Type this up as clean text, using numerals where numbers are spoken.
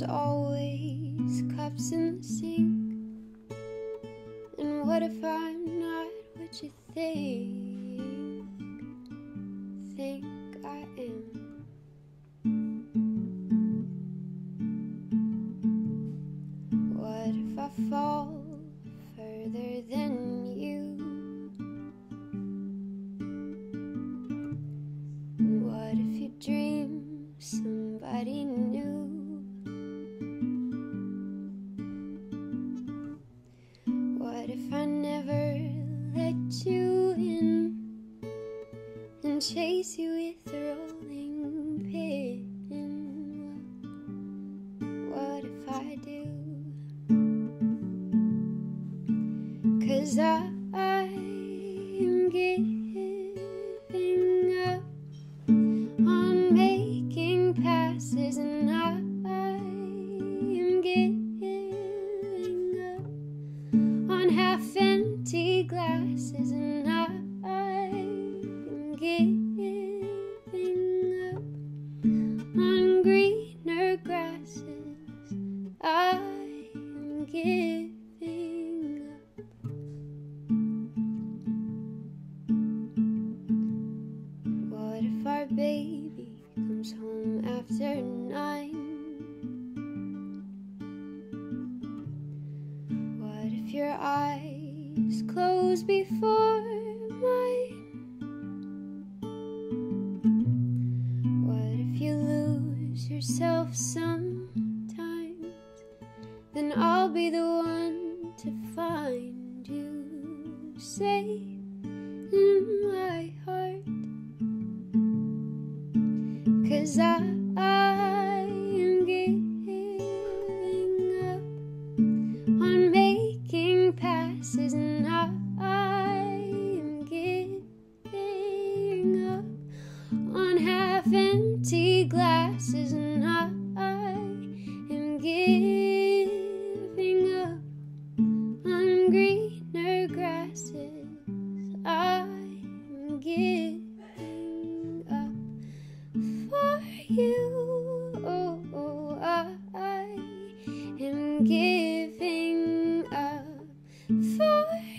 always cups in the sink. And what if I'm not what you think I am? What if I fall further than you? And what if you dream somebody new? What if I never let you in and chase you with a rolling pin? What if I do? 'Cause I am giving up on making passes, and I am giving up on half-empty glasses, and I am giving up on greener grasses. I am giving up. What if our baby comes home after 9? What if your eyes close before mine? What if you lose yourself sometimes? Then I'll be the one to find you safe in my heart. 'Cause I am giving up on making passes, and I am giving up on half-empty glasses, and I am giving up on greener grasses. I am giving up for you. Oh, I am giving up for